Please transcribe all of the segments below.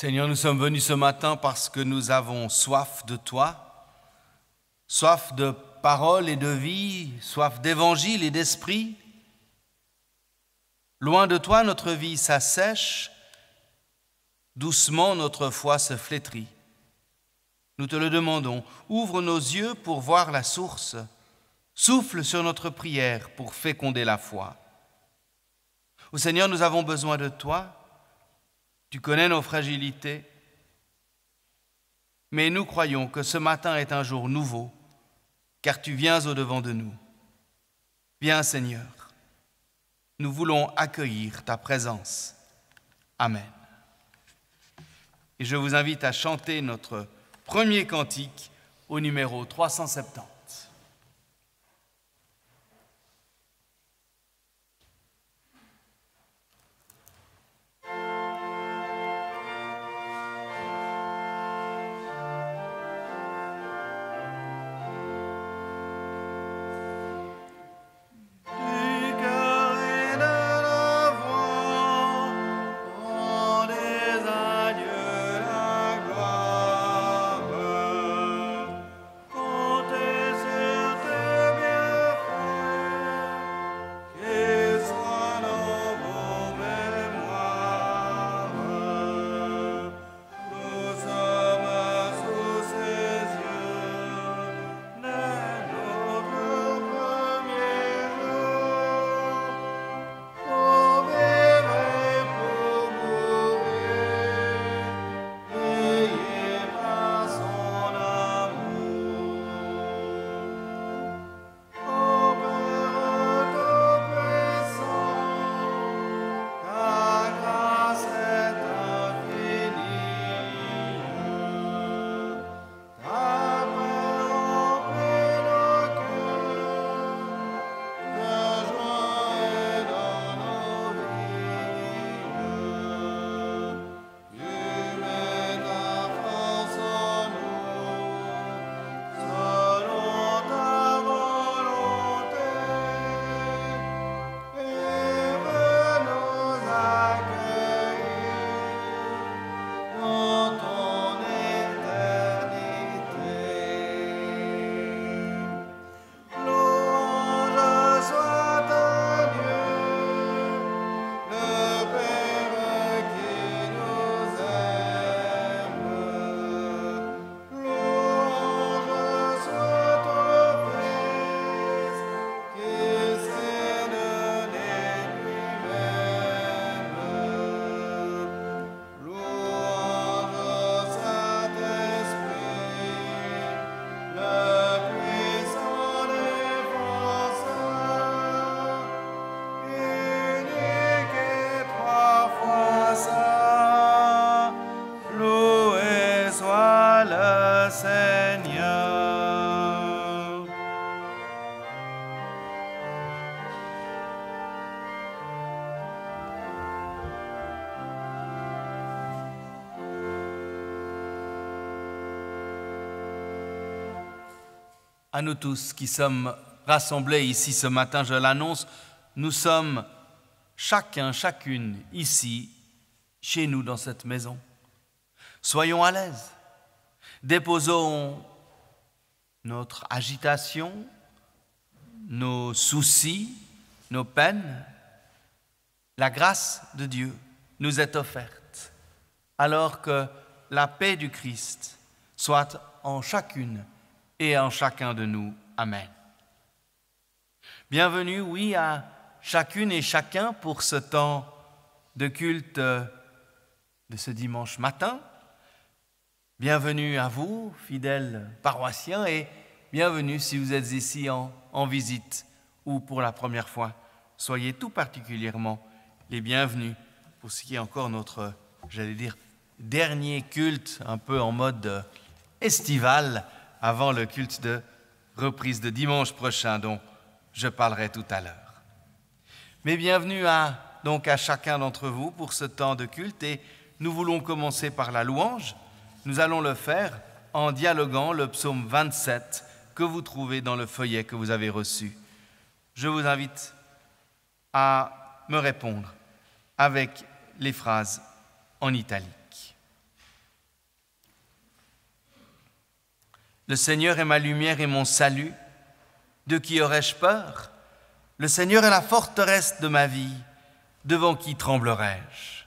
Seigneur, nous sommes venus ce matin parce que nous avons soif de toi, soif de parole et de vie, soif d'évangile et d'esprit. Loin de toi, notre vie s'assèche, doucement notre foi se flétrit. Nous te le demandons, ouvre nos yeux pour voir la source, souffle sur notre prière pour féconder la foi. Ô Seigneur, nous avons besoin de toi. Tu connais nos fragilités, mais nous croyons que ce matin est un jour nouveau, car tu viens au-devant de nous. Viens, Seigneur, nous voulons accueillir ta présence. Amen. Et je vous invite à chanter notre premier cantique au numéro 370. À nous tous qui sommes rassemblés ici ce matin, je l'annonce, nous sommes chacun, chacune ici, chez nous dans cette maison. Soyons à l'aise, déposons notre agitation, nos soucis, nos peines. La grâce de Dieu nous est offerte, alors que la paix du Christ soit en chacune et en chacun de nous. Amen. Bienvenue, oui, à chacune et chacun pour ce temps de culte de ce dimanche matin. Bienvenue à vous, fidèles paroissiens, et bienvenue si vous êtes ici en visite ou pour la première fois. Soyez tout particulièrement les bienvenus pour ce qui est encore notre, dernier culte, un peu en mode estival, avant le culte de reprise de dimanche prochain dont je parlerai tout à l'heure. Mais bienvenue à chacun d'entre vous pour ce temps de culte et nous voulons commencer par la louange. Nous allons le faire en dialoguant le psaume 27 que vous trouvez dans le feuillet que vous avez reçu. Je vous invite à me répondre avec les phrases en italique. Le Seigneur est ma lumière et mon salut. De qui aurais-je peur? Le Seigneur est la forteresse de ma vie. Devant qui tremblerais-je?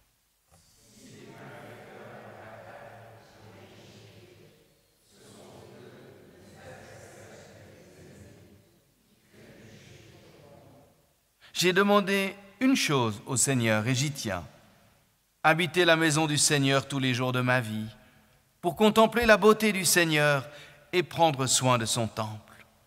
J'ai demandé une chose au Seigneur et j'y tiens. Habiter la maison du Seigneur tous les jours de ma vie, pour contempler la beauté du Seigneur et prendre soin de son temple.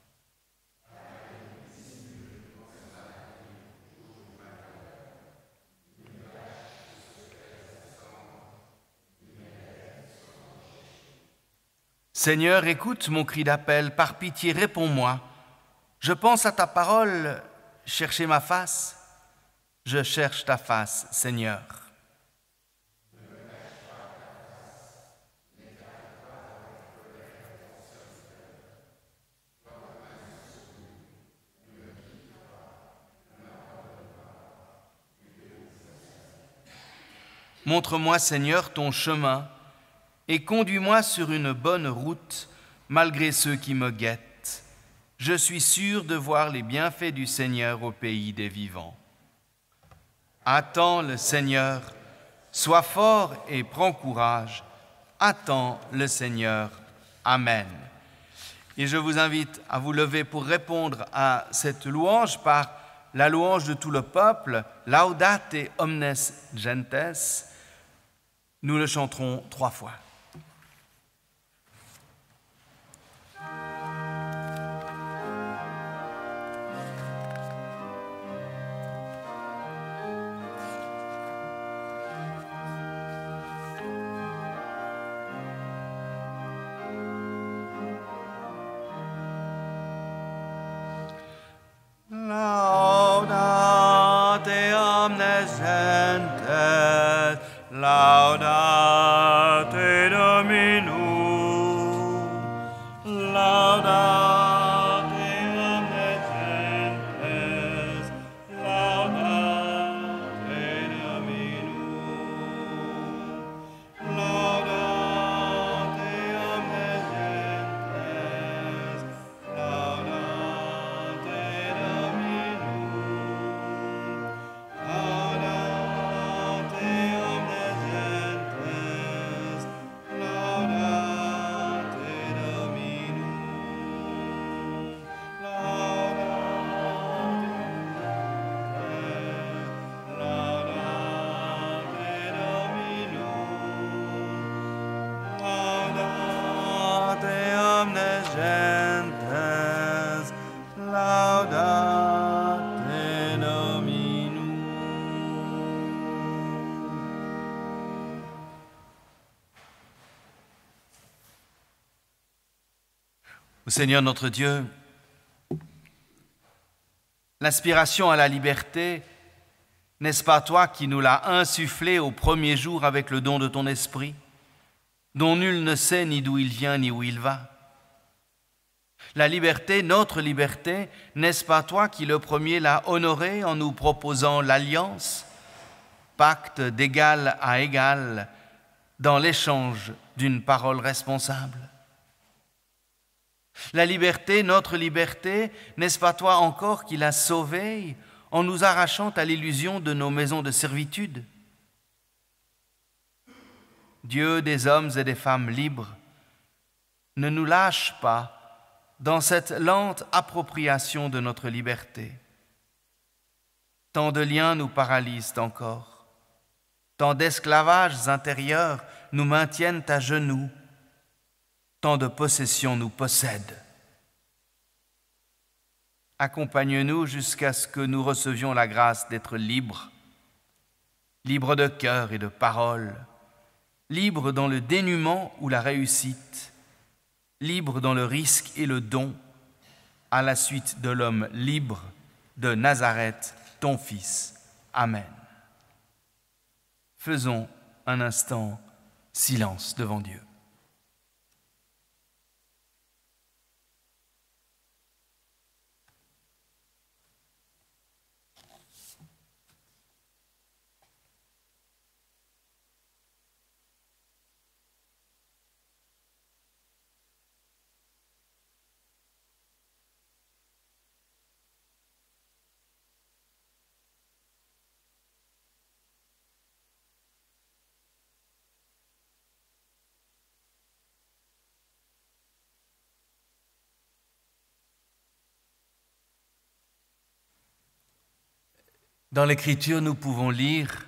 Seigneur, écoute mon cri d'appel, par pitié réponds-moi. Je pense à ta parole, chercher ma face. Je cherche ta face, Seigneur. Montre-moi, Seigneur, ton chemin et conduis-moi sur une bonne route malgré ceux qui me guettent. Je suis sûr de voir les bienfaits du Seigneur au pays des vivants. Attends le Seigneur, sois fort et prends courage. Attends le Seigneur. Amen. Et je vous invite à vous lever pour répondre à cette louange par la louange de tout le peuple, Laudate omnes gentes. Nous le chanterons 3 fois. Laudate omnes gentes, laudate Dominum, laudate omnes gentes, laudate Dominum, laudate omnes gentes, laudate Ô Seigneur notre Dieu, l'aspiration à la liberté, n'est-ce pas toi qui nous l'as insufflée au premier jour avec le don de ton esprit, dont nul ne sait ni d'où il vient ni où il va? La liberté, notre liberté, n'est-ce pas toi qui le premier l'as honorée en nous proposant l'alliance, pacte d'égal à égal, dans l'échange d'une parole responsable? La liberté, notre liberté, n'est-ce pas toi encore qui l'as sauvée en nous arrachant à l'illusion de nos maisons de servitude? Dieu des hommes et des femmes libres, ne nous lâche pas dans cette lente appropriation de notre liberté. Tant de liens nous paralysent encore, tant d'esclavages intérieurs nous maintiennent à genoux, tant de possessions nous possèdent. Accompagne-nous jusqu'à ce que nous recevions la grâce d'être libres, libres de cœur et de parole, libres dans le dénuement ou la réussite, libres dans le risque et le don, à la suite de l'homme libre de Nazareth, ton Fils. Amen. Faisons un instant silence devant Dieu. Dans l'Écriture, nous pouvons lire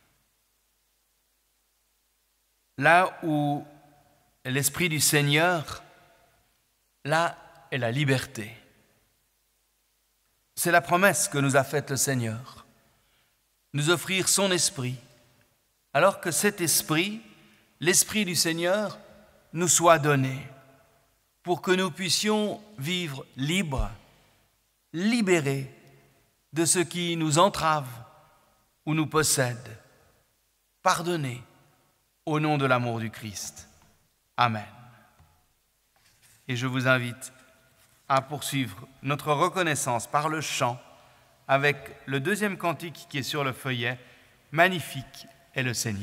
là où est l'Esprit du Seigneur, là est la liberté. C'est la promesse que nous a faite le Seigneur, nous offrir son Esprit, alors que cet Esprit, l'Esprit du Seigneur, nous soit donné pour que nous puissions vivre libres, libérés de ce qui nous entrave ou nous possède, pardonnés au nom de l'amour du Christ. Amen. Et je vous invite à poursuivre notre reconnaissance par le chant avec le deuxième cantique qui est sur le feuillet, « Magnifique est le Seigneur ».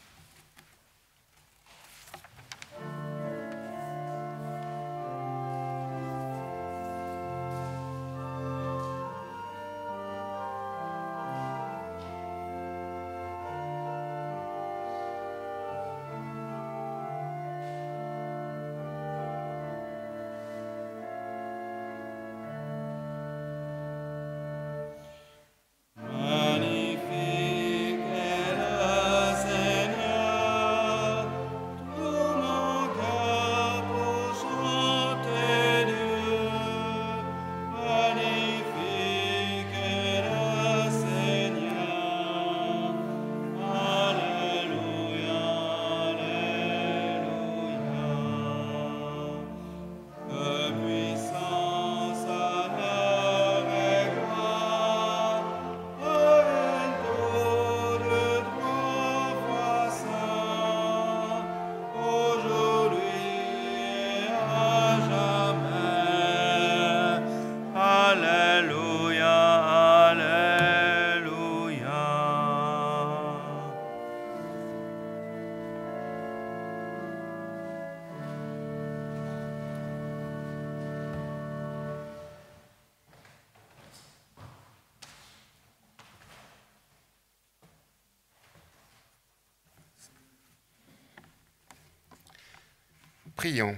Prions.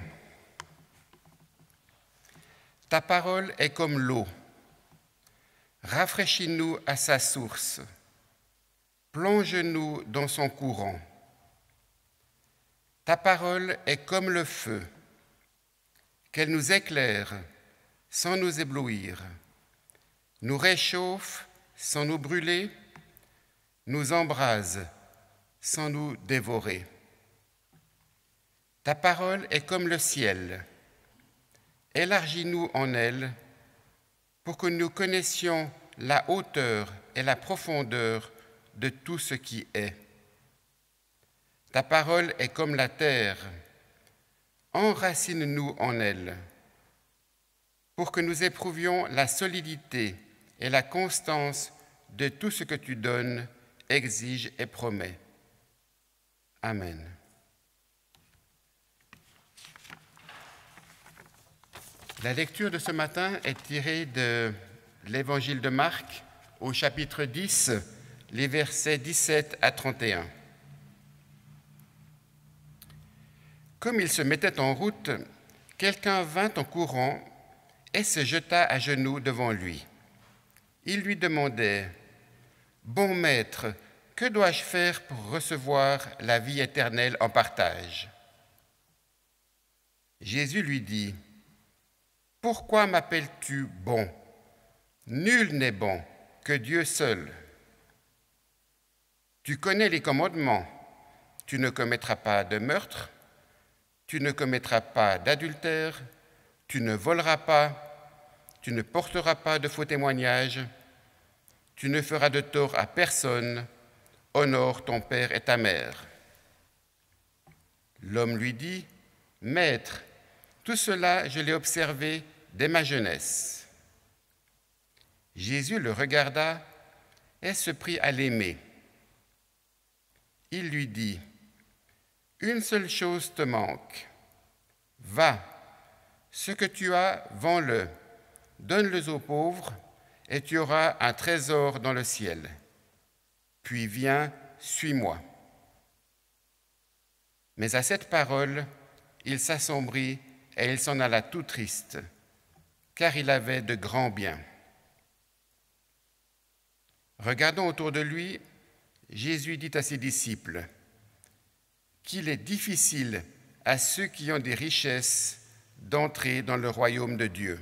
Ta parole est comme l'eau. Rafraîchis-nous à sa source. Plonge-nous dans son courant. Ta parole est comme le feu. Qu'elle nous éclaire sans nous éblouir, nous réchauffe sans nous brûler, nous embrase sans nous dévorer. Ta parole est comme le ciel. Élargis-nous en elle pour que nous connaissions la hauteur et la profondeur de tout ce qui est. Ta parole est comme la terre. Enracine-nous en elle pour que nous éprouvions la solidité et la constance de tout ce que tu donnes, exiges et promets. Amen. La lecture de ce matin est tirée de l'Évangile de Marc au chapitre 10, les versets 17 à 31. Comme il se mettait en route, quelqu'un vint en courant et se jeta à genoux devant lui. Il lui demandait : « Bon maître, que dois-je faire pour recevoir la vie éternelle en partage ?» Jésus lui dit : « Pourquoi m'appelles-tu bon ? Nul n'est bon que Dieu seul. Tu connais les commandements. Tu ne commettras pas de meurtre, tu ne commettras pas d'adultère, tu ne voleras pas, tu ne porteras pas de faux témoignages, tu ne feras de tort à personne, honore ton père et ta mère. » L'homme lui dit : « Maître, tout cela je l'ai observé dès ma jeunesse. » Jésus le regarda et se prit à l'aimer. Il lui dit : « Une seule chose te manque. Va, ce que tu as, vends-le, donne-le aux pauvres, et tu auras un trésor dans le ciel. Puis viens, suis-moi. » Mais à cette parole, il s'assombrit et il s'en alla tout triste, car il avait de grands biens. Regardant autour de lui, Jésus dit à ses disciples qu'il est difficile à ceux qui ont des richesses d'entrer dans le royaume de Dieu.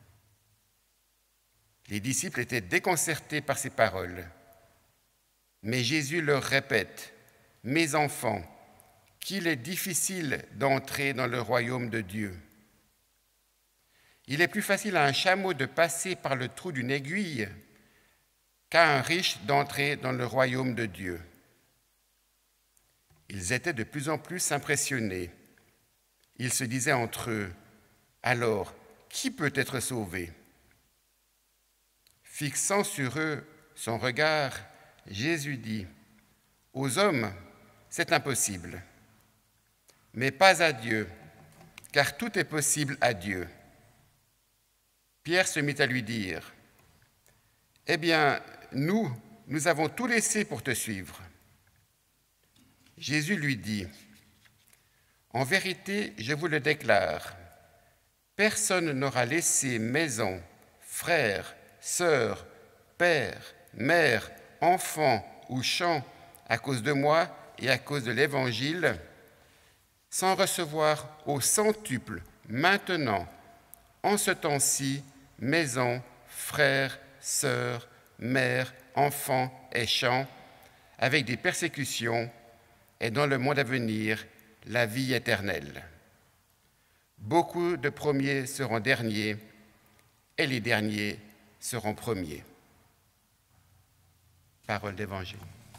Les disciples étaient déconcertés par ces paroles. Mais Jésus leur répète, « Mes enfants, qu'il est difficile d'entrer dans le royaume de Dieu. Il est plus facile à un chameau de passer par le trou d'une aiguille qu'à un riche d'entrer dans le royaume de Dieu. » Ils étaient de plus en plus impressionnés. Ils se disaient entre eux, « Alors, qui peut être sauvé ?» Fixant sur eux son regard, Jésus dit, « Aux hommes, c'est impossible, mais pas à Dieu, car tout est possible à Dieu. » Pierre se mit à lui dire, « Eh bien, nous avons tout laissé pour te suivre. » Jésus lui dit, « En vérité, je vous le déclare, personne n'aura laissé maison, frères, sœurs, père, mère, enfants ou champs à cause de moi et à cause de l'Évangile, sans recevoir au centuple maintenant, en ce temps-ci, maison, frères, sœurs, mères, enfants et champs, avec des persécutions, et dans le monde à venir, la vie éternelle. Beaucoup de premiers seront derniers, et les derniers seront premiers. » Parole d'Évangile.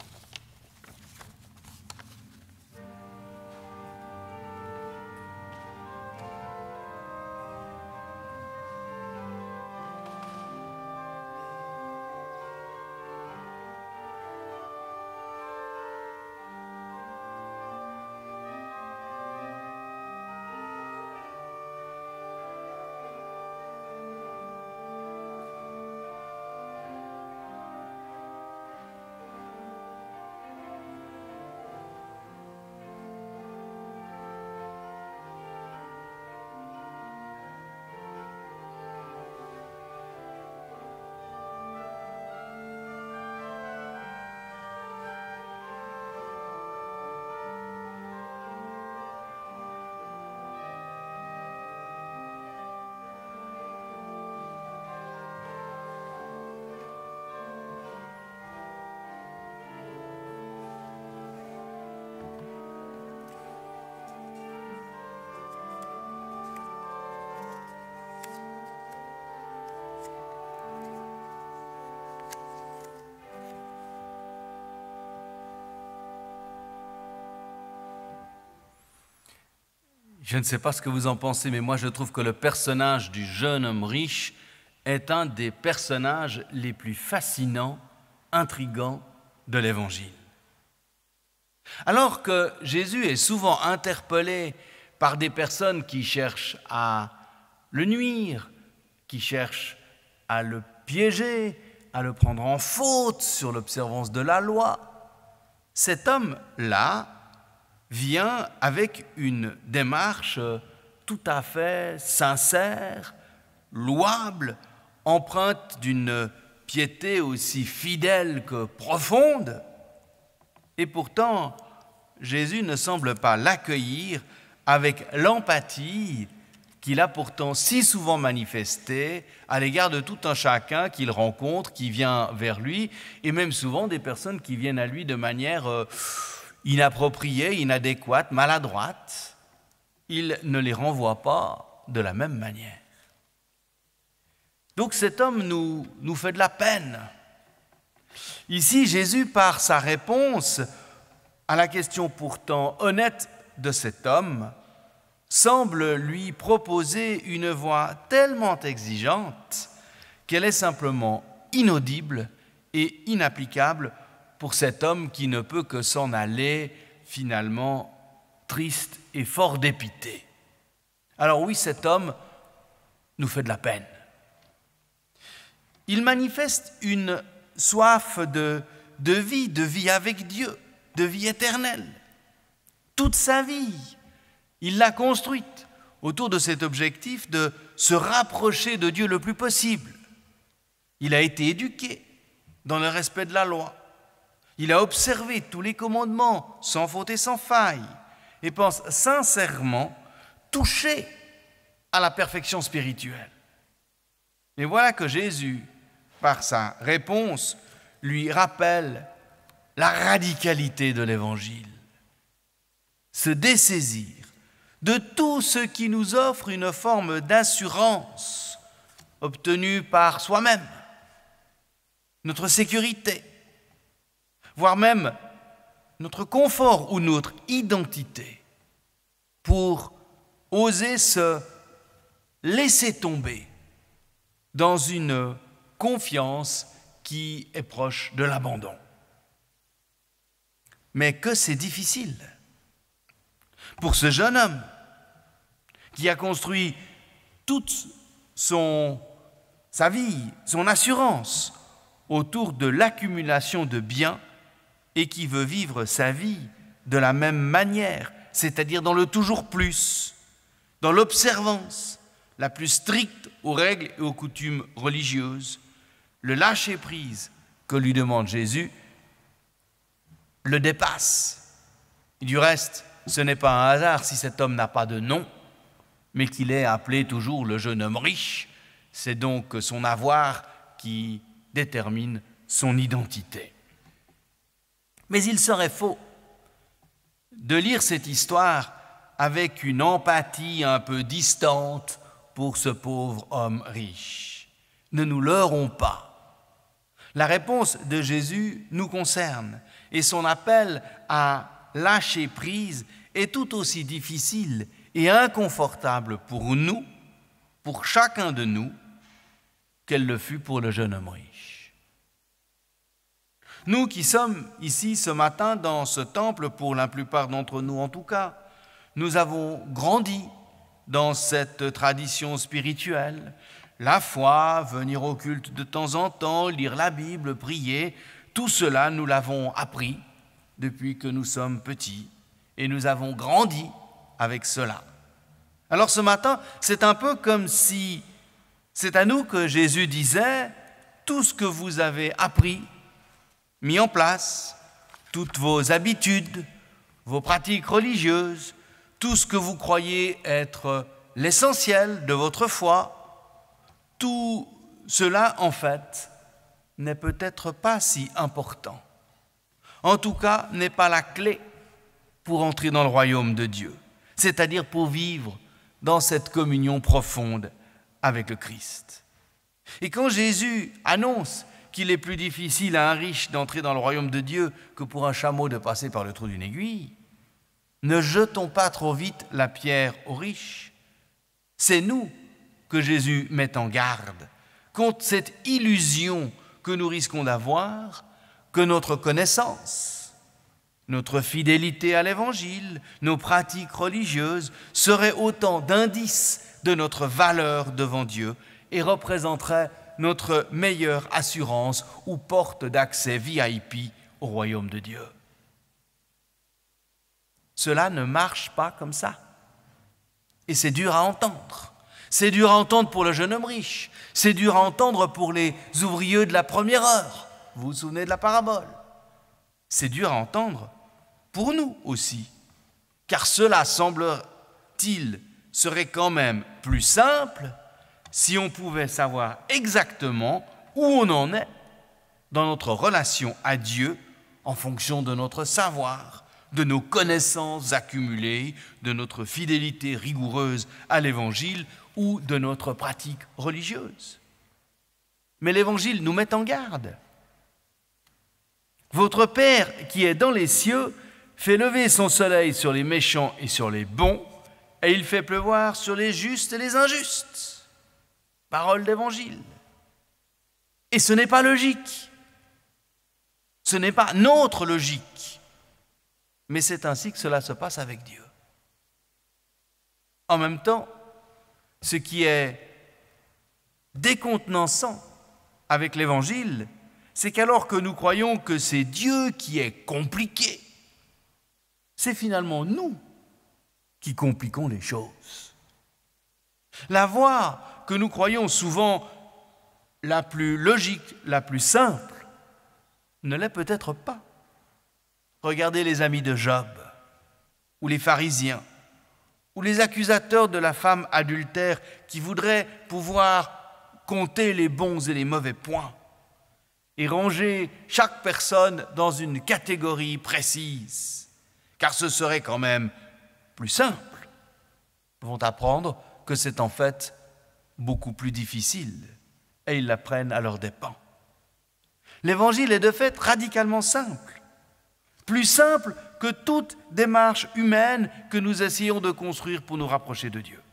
Je ne sais pas ce que vous en pensez, mais moi je trouve que le personnage du jeune homme riche est un des personnages les plus fascinants, intrigants de l'Évangile. Alors que Jésus est souvent interpellé par des personnes qui cherchent à le nuire, qui cherchent à le piéger, à le prendre en faute sur l'observance de la loi, cet homme-là vient avec une démarche tout à fait sincère, louable, empreinte d'une piété aussi fidèle que profonde. Et pourtant, Jésus ne semble pas l'accueillir avec l'empathie qu'il a pourtant si souvent manifestée à l'égard de tout un chacun qu'il rencontre, qui vient vers lui, et même souvent des personnes qui viennent à lui de manière inappropriée, inadéquate, maladroite. Il ne les renvoie pas de la même manière. Donc cet homme nous fait de la peine. Ici, Jésus, par sa réponse à la question pourtant honnête de cet homme, semble lui proposer une voie tellement exigeante qu'elle est simplement inaudible et inapplicable pour cet homme qui ne peut que s'en aller finalement triste et fort dépité. Alors oui, cet homme nous fait de la peine. Il manifeste une soif de vie avec Dieu, de vie éternelle. Toute sa vie, il l'a construite autour de cet objectif de se rapprocher de Dieu le plus possible. Il a été éduqué, dans le respect de la loi. Il a observé tous les commandements sans faute et sans faille et pense sincèrement toucher à la perfection spirituelle. Mais voilà que Jésus, par sa réponse, lui rappelle la radicalité de l'Évangile. Se dessaisir de tout ce qui nous offre une forme d'assurance obtenue par soi-même, notre sécurité, voire même notre confort ou notre identité, pour oser se laisser tomber dans une confiance qui est proche de l'abandon. Mais que c'est difficile pour ce jeune homme qui a construit toute sa vie, son assurance autour de l'accumulation de biens et qui veut vivre sa vie de la même manière, c'est-à-dire dans le toujours plus, dans l'observance la plus stricte aux règles et aux coutumes religieuses. Le lâcher-prise que lui demande Jésus le dépasse. Et du reste, ce n'est pas un hasard si cet homme n'a pas de nom, mais qu'il est appelé toujours le jeune homme riche. C'est donc son avoir qui détermine son identité. Mais il serait faux de lire cette histoire avec une empathie un peu distante pour ce pauvre homme riche. Ne nous leurrons pas. La réponse de Jésus nous concerne et son appel à lâcher prise est tout aussi difficile et inconfortable pour nous, pour chacun de nous, qu'elle le fut pour le jeune homme riche. Nous qui sommes ici ce matin dans ce temple, pour la plupart d'entre nous en tout cas, nous avons grandi dans cette tradition spirituelle. La foi, venir au culte de temps en temps, lire la Bible, prier, tout cela nous l'avons appris depuis que nous sommes petits et nous avons grandi avec cela. Alors ce matin, c'est un peu comme si c'est à nous que Jésus disait « Tout ce que vous avez appris, mis en place, toutes vos habitudes, vos pratiques religieuses, tout ce que vous croyez être l'essentiel de votre foi, tout cela, en fait, n'est peut-être pas si important. En tout cas, n'est pas la clé pour entrer dans le royaume de Dieu, c'est-à-dire pour vivre dans cette communion profonde avec le Christ. Et quand Jésus annonce qu'il est plus difficile à un riche d'entrer dans le royaume de Dieu que pour un chameau de passer par le trou d'une aiguille, ne jetons pas trop vite la pierre aux riches. C'est nous que Jésus met en garde contre cette illusion que nous risquons d'avoir, que notre connaissance, notre fidélité à l'Évangile, nos pratiques religieuses seraient autant d'indices de notre valeur devant Dieu et représenteraient notre meilleure assurance ou porte d'accès VIP au royaume de Dieu. Cela ne marche pas comme ça. Et c'est dur à entendre. C'est dur à entendre pour le jeune homme riche. C'est dur à entendre pour les ouvriers de la première heure. Vous vous souvenez de la parabole? C'est dur à entendre pour nous aussi. Car cela, semble-t-il, serait quand même plus simple si on pouvait savoir exactement où on en est dans notre relation à Dieu en fonction de notre savoir, de nos connaissances accumulées, de notre fidélité rigoureuse à l'Évangile ou de notre pratique religieuse. Mais l'Évangile nous met en garde. Votre Père qui est dans les cieux fait lever son soleil sur les méchants et sur les bons, et il fait pleuvoir sur les justes et les injustes. Parole d'Évangile. Et ce n'est pas logique. Ce n'est pas notre logique. Mais c'est ainsi que cela se passe avec Dieu. En même temps, ce qui est décontenançant avec l'Évangile, c'est qu'alors que nous croyons que c'est Dieu qui est compliqué, c'est finalement nous qui compliquons les choses. La voie que nous croyons souvent la plus logique, la plus simple, ne l'est peut-être pas. Regardez les amis de Job, ou les pharisiens, ou les accusateurs de la femme adultère qui voudraient pouvoir compter les bons et les mauvais points et ranger chaque personne dans une catégorie précise, car ce serait quand même plus simple, vont apprendre que c'est en fait beaucoup plus difficile, et ils l'apprennent à leurs dépens. L'évangile est de fait radicalement simple, plus simple que toute démarche humaine que nous essayons de construire pour nous rapprocher de Dieu.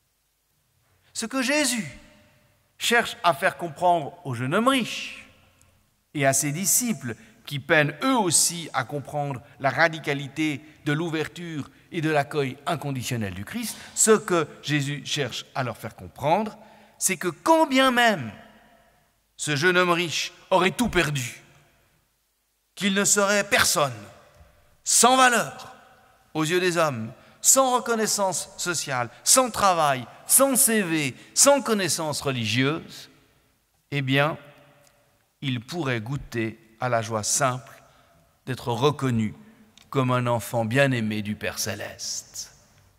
Ce que Jésus cherche à faire comprendre au jeune homme riche et à ses disciples qui peinent eux aussi à comprendre la radicalité de l'ouverture et de l'accueil inconditionnel du Christ, ce que Jésus cherche à leur faire comprendre, c'est que quand bien même ce jeune homme riche aurait tout perdu, qu'il ne serait personne, sans valeur aux yeux des hommes, sans reconnaissance sociale, sans travail, sans CV, sans connaissance religieuse, eh bien, il pourrait goûter à la joie simple d'être reconnu comme un enfant bien-aimé du Père Céleste.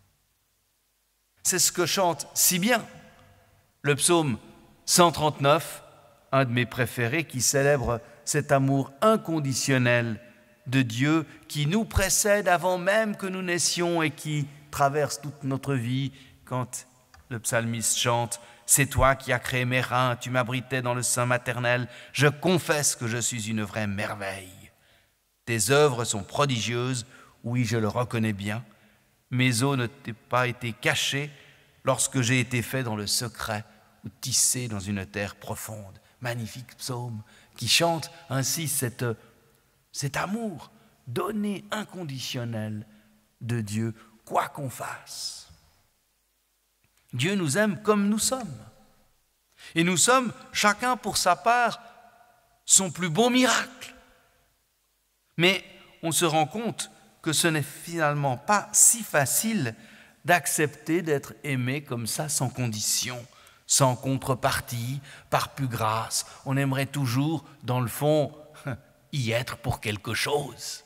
C'est ce que chante si bien le psaume 139, un de mes préférés, qui célèbre cet amour inconditionnel de Dieu qui nous précède avant même que nous naissions et qui traverse toute notre vie quand le psalmiste chante « C'est toi qui as créé mes reins, tu m'abritais dans le sein maternel, je confesse que je suis une vraie merveille. Tes œuvres sont prodigieuses, oui, je le reconnais bien. Mes os ne t'ont pas été cachés lorsque j'ai été fait dans le secret ou tissé dans une terre profonde. » Magnifique psaume qui chante ainsi cet amour donné inconditionnel de Dieu, quoi qu'on fasse. Dieu nous aime comme nous sommes. Et nous sommes, chacun pour sa part, son plus beau miracle. Mais on se rend compte que ce n'est finalement pas si facile d'accepter d'être aimé comme ça, sans condition, sans contrepartie, par pure grâce. On aimerait toujours, dans le fond, y être pour quelque chose.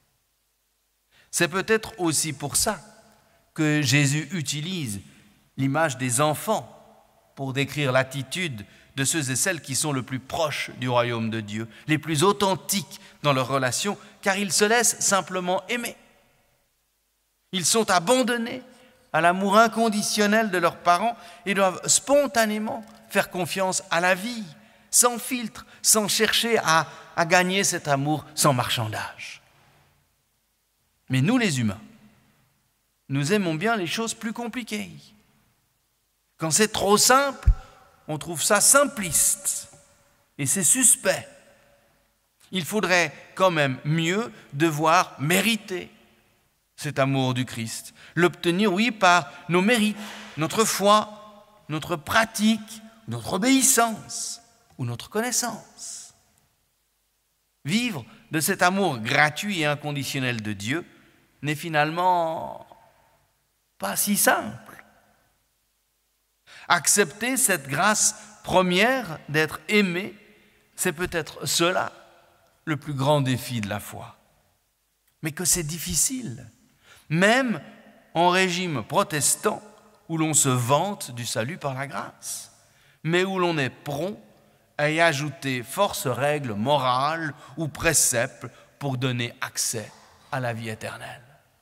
C'est peut-être aussi pour ça que Jésus utilise l'image des enfants pour décrire l'attitude de ceux et celles qui sont le plus proches du royaume de Dieu, les plus authentiques dans leurs relations, car ils se laissent simplement aimer. Ils sont abandonnés à l'amour inconditionnel de leurs parents et doivent spontanément faire confiance à la vie, sans filtre, sans chercher à gagner cet amour sans marchandage. Mais nous les humains, nous aimons bien les choses plus compliquées. Quand c'est trop simple, on trouve ça simpliste et c'est suspect. Il faudrait quand même mieux devoir mériter cet amour du Christ, l'obtenir, oui, par nos mérites, notre foi, notre pratique, notre obéissance ou notre connaissance. Vivre de cet amour gratuit et inconditionnel de Dieu n'est finalement pas si simple. Accepter cette grâce première d'être aimé, c'est peut-être cela le plus grand défi de la foi. Mais que c'est difficile, même en régime protestant où l'on se vante du salut par la grâce, mais où l'on est prompt à y ajouter force règles morales ou préceptes pour donner accès à la vie éternelle.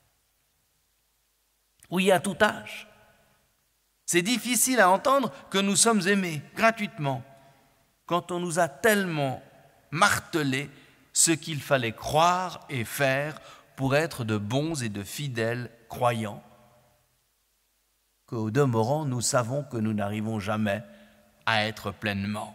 Oui, à tout âge. C'est difficile à entendre que nous sommes aimés gratuitement quand on nous a tellement martelé ce qu'il fallait croire et faire pour être de bons et de fidèles croyants, qu'au demeurant, nous savons que nous n'arrivons jamais à être pleinement.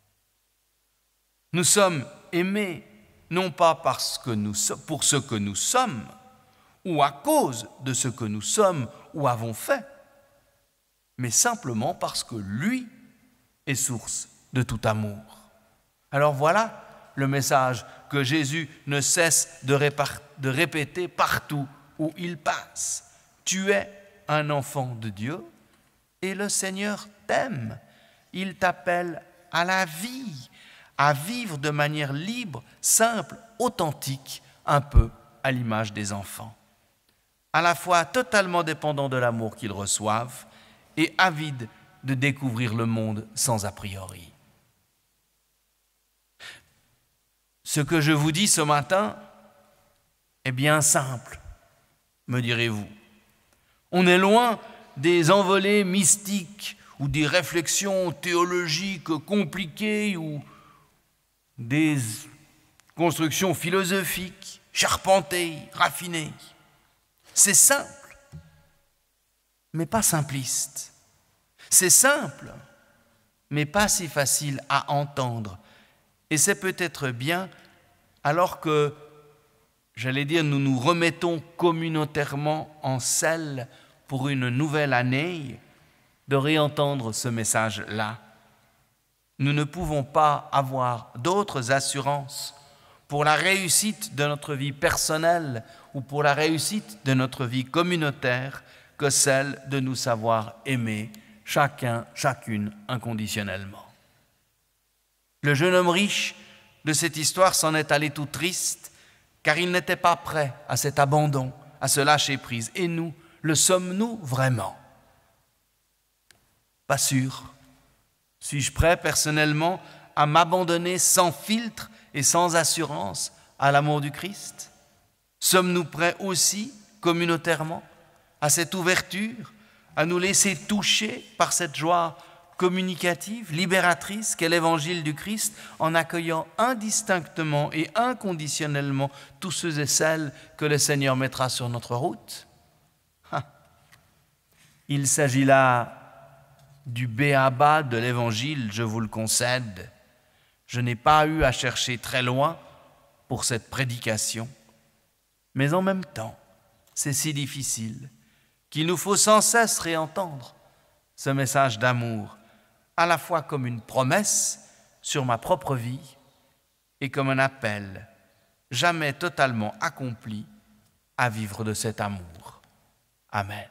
Nous sommes aimés non pas parce que pour ce que nous sommes, ou à cause de ce que nous sommes ou avons fait, mais simplement parce que lui est source de tout amour. Alors voilà le message que Jésus ne cesse de répéter partout où il passe. Tu es un enfant de Dieu et le Seigneur t'aime. Il t'appelle à la vie, à vivre de manière libre, simple, authentique, un peu à l'image des enfants, à la fois totalement dépendants de l'amour qu'ils reçoivent et avides de découvrir le monde sans a priori. Ce que je vous dis ce matin est bien simple, me direz-vous. On est loin des envolées mystiques ou des réflexions théologiques compliquées ou des constructions philosophiques charpentées, raffinées. C'est simple, mais pas simpliste. C'est simple, mais pas si facile à entendre. Et c'est peut-être bien, alors que, j'allais dire, nous nous remettons communautairement en selle pour une nouvelle année, de réentendre ce message-là. Nous ne pouvons pas avoir d'autres assurances pour la réussite de notre vie personnelle ou pour la réussite de notre vie communautaire que celle de nous savoir aimer chacun, chacune inconditionnellement. Le jeune homme riche de cette histoire s'en est allé tout triste car il n'était pas prêt à cet abandon, à ce lâcher-prise. Et nous, le sommes-nous vraiment? Pas sûr. Suis-je prêt personnellement à m'abandonner sans filtre et sans assurance à l'amour du Christ? Sommes-nous prêts aussi, communautairement, à cette ouverture, à nous laisser toucher par cette joie communicative, libératrice qu'est l'évangile du Christ, en accueillant indistinctement et inconditionnellement tous ceux et celles que le Seigneur mettra sur notre route? Il s'agit là du b.a.-ba de l'évangile, je vous le concède. Je n'ai pas eu à chercher très loin pour cette prédication. Mais en même temps, c'est si difficile qu'il nous faut sans cesse réentendre ce message d'amour, à la fois comme une promesse sur ma propre vie et comme un appel jamais totalement accompli à vivre de cet amour. Amen.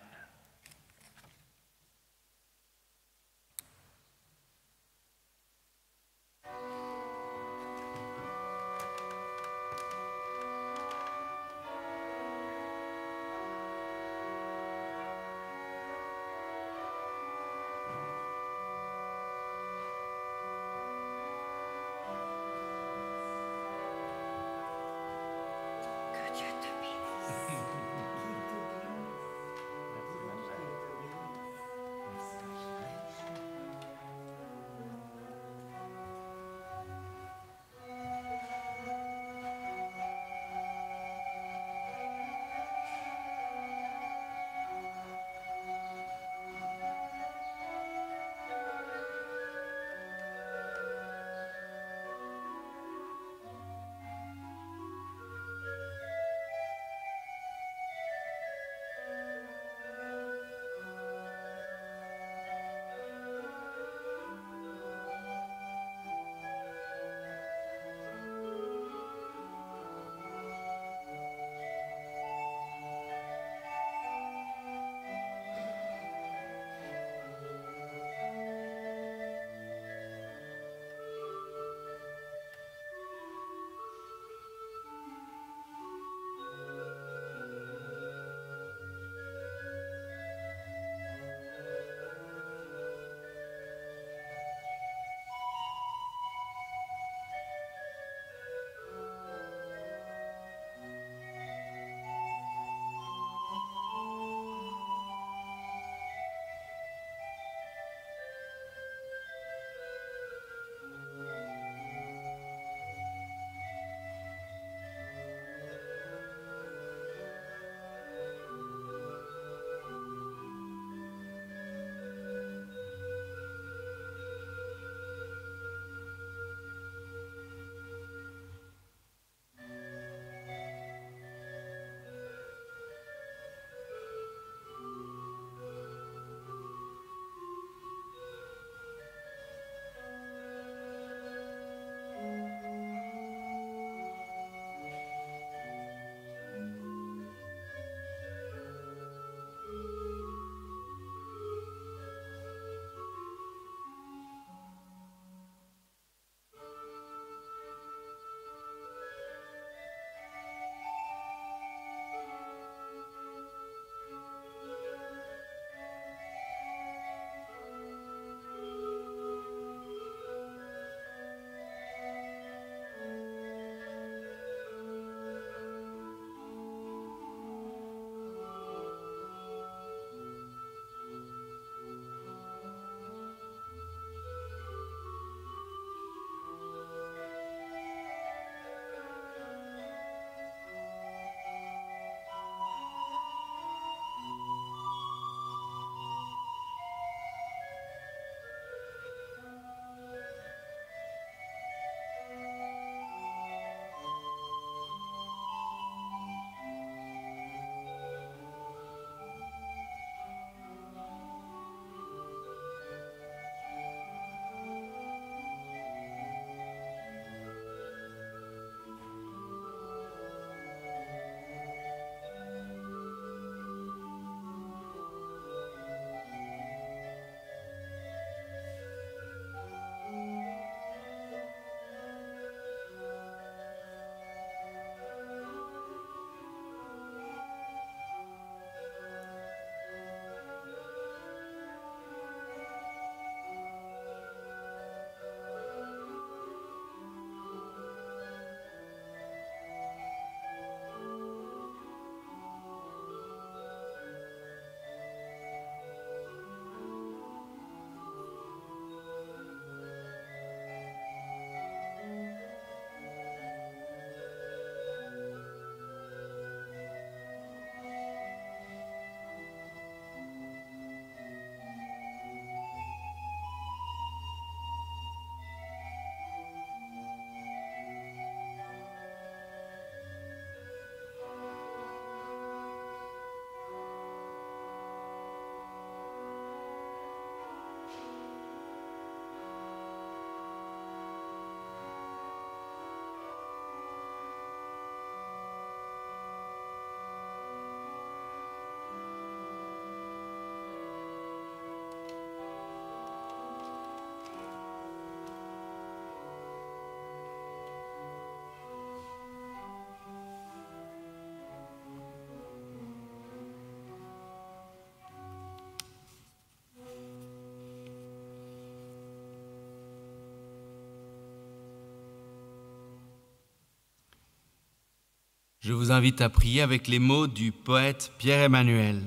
Je vous invite à prier avec les mots du poète Pierre-Emmanuel.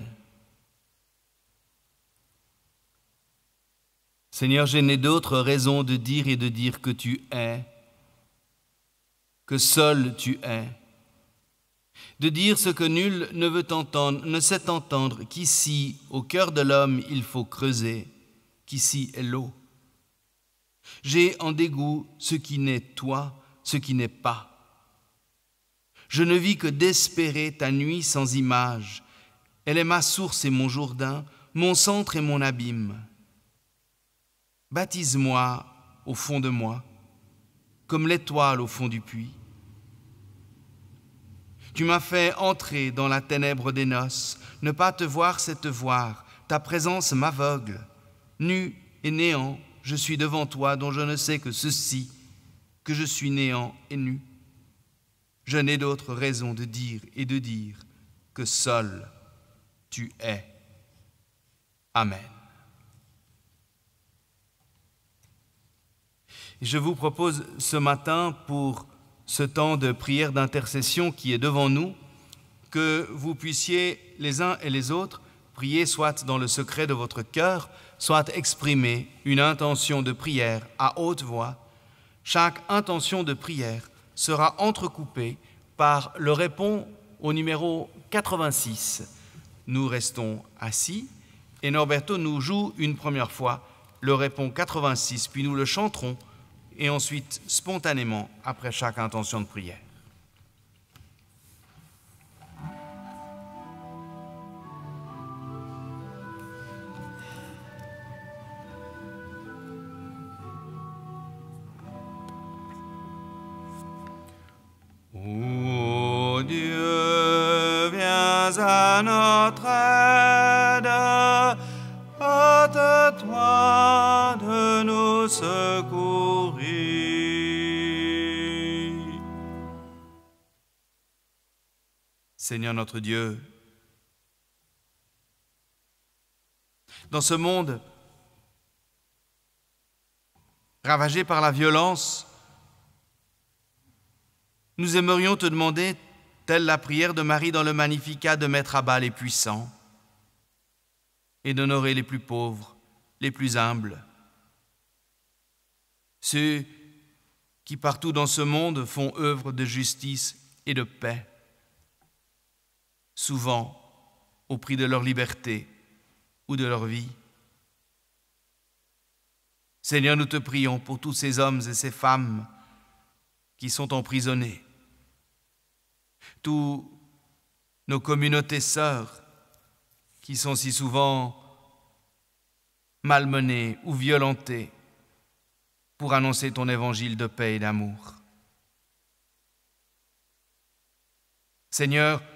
Seigneur, je n'ai d'autre raison de dire et de dire que tu es, que seul tu es. De dire ce que nul ne veut entendre, ne sait entendre, qu'ici, au cœur de l'homme, il faut creuser, qu'ici est l'eau. J'ai en dégoût ce qui n'est toi, ce qui n'est pas. Je ne vis que d'espérer ta nuit sans image. Elle est ma source et mon Jourdain, mon centre et mon abîme. Baptise-moi au fond de moi, comme l'étoile au fond du puits. Tu m'as fait entrer dans la ténèbre des noces, ne pas te voir, c'est te voir, ta présence m'aveugle. Nu et néant, je suis devant toi, dont je ne sais que ceci, que je suis néant et nu. Je n'ai d'autre raison de dire et de dire que seul tu es. Amen. Je vous propose ce matin, pour ce temps de prière d'intercession qui est devant nous, que vous puissiez les uns et les autres prier soit dans le secret de votre cœur, soit exprimer une intention de prière à haute voix. Chaque intention de prière sera entrecoupée par le répond au numéro 86. Nous restons assis et Norberto nous joue une première fois le répond 86, puis nous le chanterons et ensuite spontanément après chaque intention de prière. Ô Dieu, viens à notre aide, hâte-toi de nous secourir. Seigneur notre Dieu, dans ce monde ravagé par la violence, nous aimerions te demander, telle la prière de Marie dans le Magnificat, de mettre à bas les puissants et d'honorer les plus pauvres, les plus humbles. Ceux qui partout dans ce monde font œuvre de justice et de paix, souvent au prix de leur liberté ou de leur vie. Seigneur, nous te prions pour tous ces hommes et ces femmes qui sont emprisonnés, tous nos communautés sœurs qui sont si souvent malmenées ou violentées pour annoncer ton évangile de paix et d'amour. Seigneur,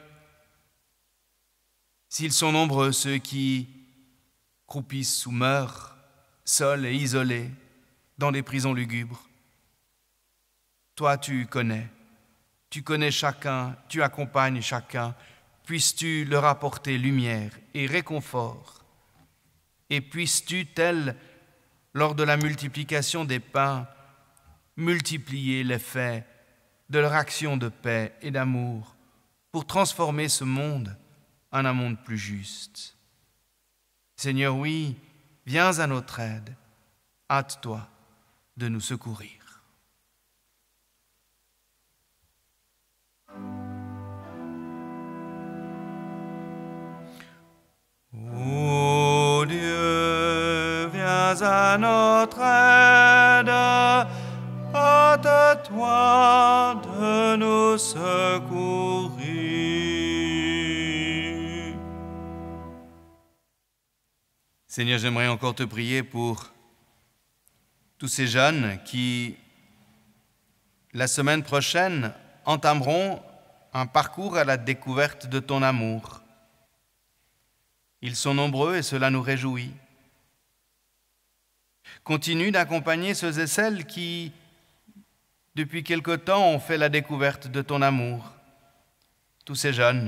s'ils sont nombreux ceux qui croupissent ou meurent, seuls et isolés, dans des prisons lugubres, toi tu connais chacun, tu accompagnes chacun, puisses-tu leur apporter lumière et réconfort, et puisses-tu, tel lors de la multiplication des pains, multiplier l'effet de leur action de paix et d'amour pour transformer ce monde en un monde plus juste. Seigneur, oui, viens à notre aide, hâte-toi de nous secourir. Ô Dieu, viens à notre aide, hâte-toi de nous secourir. Seigneur, j'aimerais encore te prier pour tous ces jeunes qui, la semaine prochaine, entameront un parcours à la découverte de ton amour. Ils sont nombreux et cela nous réjouit. Continue d'accompagner ceux et celles qui, depuis quelque temps, ont fait la découverte de ton amour. Tous ces jeunes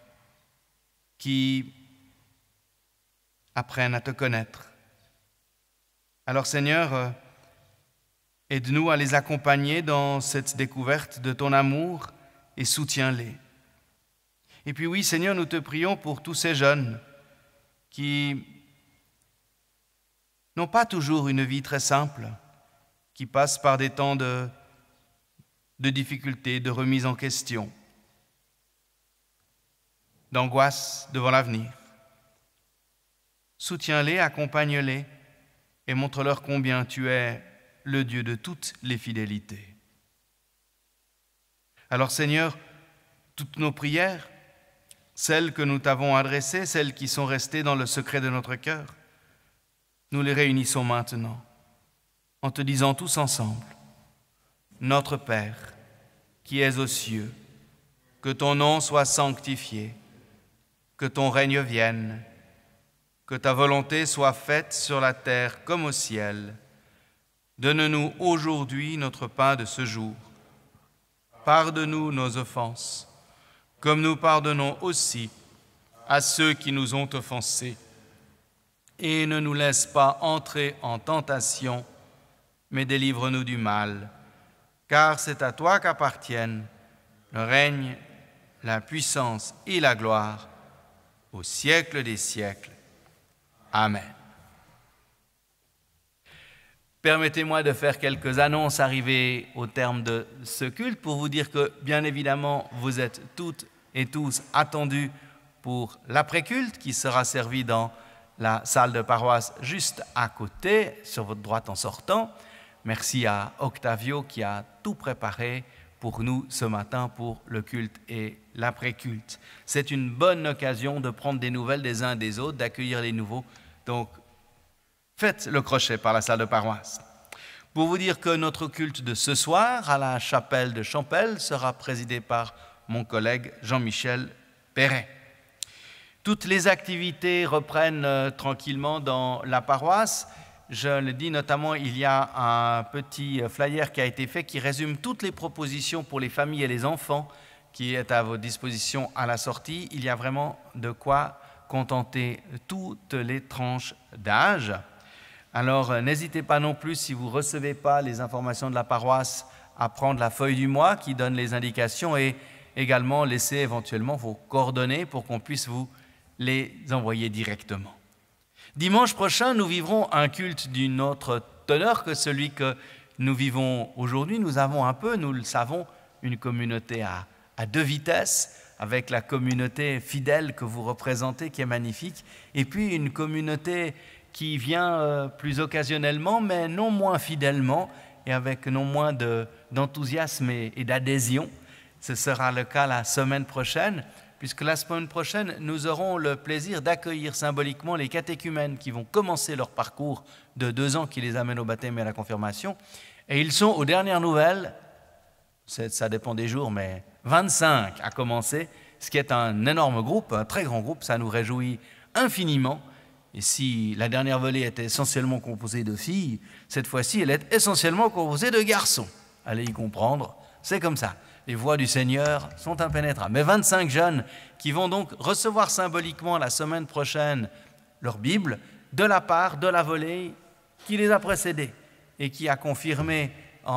qui apprennent à te connaître. Alors Seigneur, aide-nous à les accompagner dans cette découverte de ton amour et soutiens-les Et puis oui, Seigneur, nous te prions pour tous ces jeunes qui n'ont pas toujours une vie très simple, qui passent par des temps de difficultés, de remise en question, d'angoisse devant l'avenir. Soutiens-les, accompagne-les et montre-leur combien tu es le Dieu de toutes les fidélités. Alors Seigneur, toutes nos prières, celles que nous t'avons adressées, celles qui sont restées dans le secret de notre cœur, nous les réunissons maintenant en te disant tous ensemble: Notre Père, qui es aux cieux, que ton nom soit sanctifié, que ton règne vienne, que ta volonté soit faite sur la terre comme au ciel. Donne-nous aujourd'hui notre pain de ce jour. Pardonne-nous nos offenses, comme nous pardonnons aussi à ceux qui nous ont offensés. Et ne nous laisse pas entrer en tentation, mais délivre-nous du mal. Car c'est à toi qu'appartiennent le règne, la puissance et la gloire au siècle des siècles. Amen. Permettez-moi de faire quelques annonces arrivées au terme de ce culte pour vous dire que, bien évidemment, vous êtes toutes et tous attendus pour l'après-culte qui sera servi dans la salle de paroisse juste à côté, sur votre droite en sortant. Merci à Octavio qui a tout préparé pour nous ce matin pour le culte et l'après-culte. C'est une bonne occasion de prendre des nouvelles des uns des autres, d'accueillir les nouveaux. Donc, faites le crochet par la salle de paroisse. Pour vous dire que notre culte de ce soir à la chapelle de Champel sera présidé par mon collègue Jean-Michel Perret. Toutes les activités reprennent tranquillement dans la paroisse. Je le dis notamment, il y a un petit flyer qui a été fait qui résume toutes les propositions pour les familles et les enfants qui est à votre disposition à la sortie. Il y a vraiment de quoi contenter toutes les tranches d'âge. Alors, n'hésitez pas non plus, si vous ne recevez pas les informations de la paroisse, à prendre la feuille du mois qui donne les indications et également laisser éventuellement vos coordonnées pour qu'on puisse vous les envoyer directement. Dimanche prochain, nous vivrons un culte d'une autre teneur que celui que nous vivons aujourd'hui. Nous avons un peu, nous le savons, une communauté à deux vitesses, avec la communauté fidèle que vous représentez, qui est magnifique, et puis une communauté qui vient plus occasionnellement, mais non moins fidèlement, et avec non moins d'enthousiasme et d'adhésion. Ce sera le cas la semaine prochaine, puisque la semaine prochaine, nous aurons le plaisir d'accueillir symboliquement les catéchumènes qui vont commencer leur parcours de 2 ans qui les amène au baptême et à la confirmation. Et ils sont, aux dernières nouvelles, ça dépend des jours, mais 25 à commencer, ce qui est un énorme groupe, un très grand groupe, ça nous réjouit infiniment. Et si la dernière volée était essentiellement composée de filles, cette fois-ci, elle est essentiellement composée de garçons. Allez y comprendre, c'est comme ça. Les voies du Seigneur sont impénétrables. Mais 25 jeunes qui vont donc recevoir symboliquement la semaine prochaine leur Bible de la part de la volée qui les a précédés et qui a confirmé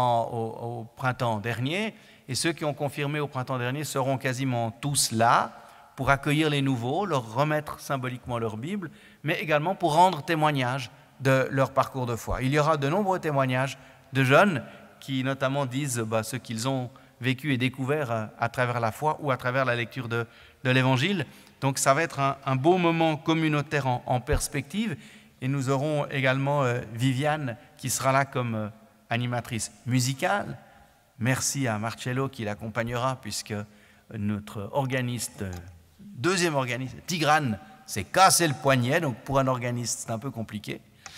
au printemps dernier. Et ceux qui ont confirmé au printemps dernier seront quasiment tous là pour accueillir les nouveaux, leur remettre symboliquement leur Bible, mais également pour rendre témoignage de leur parcours de foi. Il y aura de nombreux témoignages de jeunes qui notamment disent ce qu'ils ont vécu et découvert à travers la foi ou à travers la lecture de l'Évangile. Donc ça va être un beau moment communautaire en perspective. Et nous aurons également Viviane qui sera là comme animatrice musicale. Merci à Marcello qui l'accompagnera puisque notre organiste, deuxième organiste, Tigrane, s'est cassé le poignet. Donc pour un organiste, c'est un peu compliqué.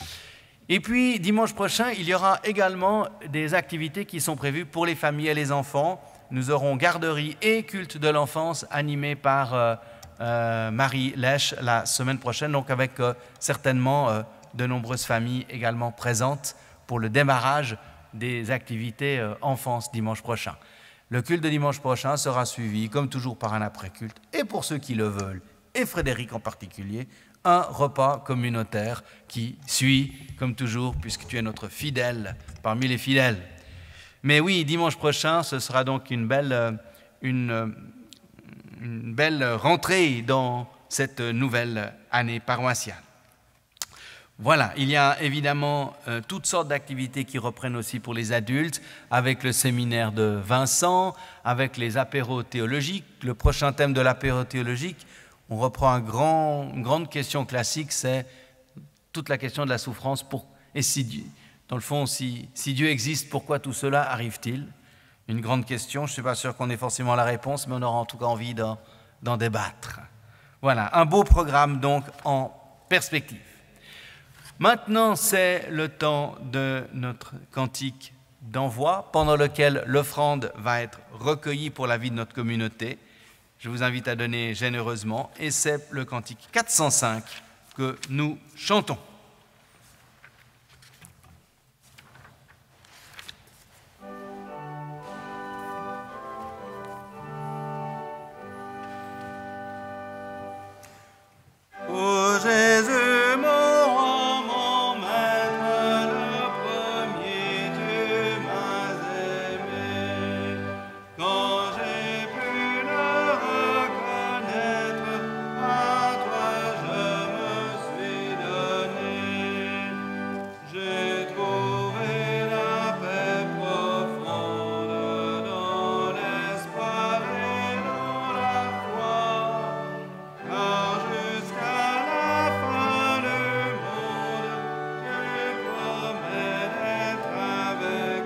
Et puis, dimanche prochain, il y aura également des activités qui sont prévues pour les familles et les enfants. Nous aurons garderie et culte de l'enfance animés par Marie Lèche la semaine prochaine, donc avec certainement de nombreuses familles également présentes pour le démarrage des activités enfance dimanche prochain. Le culte de dimanche prochain sera suivi, comme toujours, par un après-culte, et pour ceux qui le veulent, et Frédéric en particulier, un repas communautaire qui suit, comme toujours, puisque tu es notre fidèle parmi les fidèles. Mais oui, dimanche prochain, ce sera donc une une belle rentrée dans cette nouvelle année paroissiale. Voilà, il y a évidemment toutes sortes d'activités qui reprennent aussi pour les adultes, avec le séminaire de Vincent, avec les apéros théologiques. Le prochain thème de l'apéro théologique, on reprend une grande question classique, c'est toute la question de la souffrance. Et dans le fond, si Dieu existe, pourquoi tout cela arrive-t-il? Une grande question, je ne suis pas sûr qu'on ait forcément la réponse, mais on aura en tout cas envie d'en débattre. Voilà, un beau programme donc en perspective. Maintenant, c'est le temps de notre cantique d'envoi, pendant lequel l'offrande va être recueillie pour la vie de notre communauté. Je vous invite à donner généreusement, et c'est le cantique 405 que nous chantons. Ô Jésus, mon roi, mon maître, le premier tu m'as aimé. Quand j'ai pu le reconnaître, à toi je me suis donné. J'ai trouvé la paix profonde dans l'espoir et dans la foi. Car jusqu'à la fin du monde, tu promets d'être avec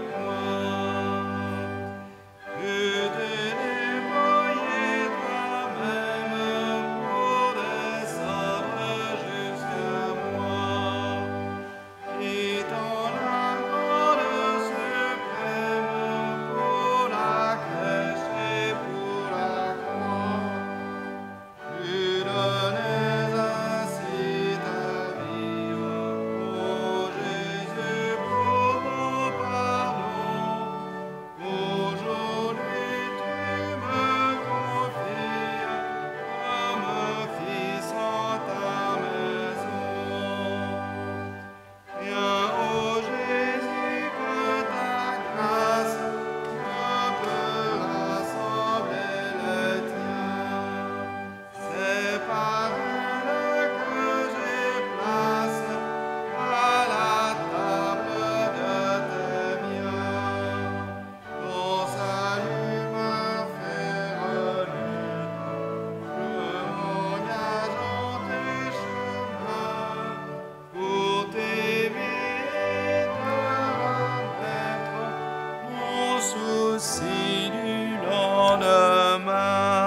moi. Tu t'es débrouillé toi-même pour descendre jusqu'à moi. Quittant la grande suprême pour la crèche et pour la croix. Tu donnais ainsi ta vie, ô Jésus, pour mon pardon. Aujourd'hui tu me confies comme fils en ta maison. Viens, ô Jésus, que ta grâce me peut rassembler les tiens. C'est par elle que j'ai place à la table de tes biens. Ton salut m'a fait renaître. Je m'engage en tes chemins pour t'aimer et te remettre mon souci du lendemain.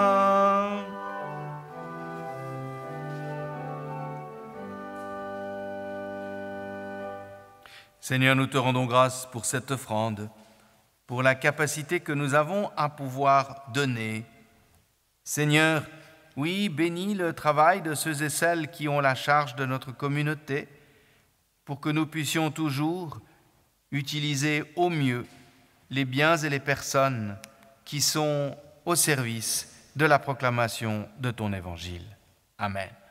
Seigneur, nous te rendons grâce pour cette offrande, pour la capacité que nous avons à pouvoir donner. Seigneur, oui, bénis le travail de ceux et celles qui ont la charge de notre communauté, pour que nous puissions toujours utiliser au mieux les biens et les personnes qui sont au service de la proclamation de ton évangile. Amen.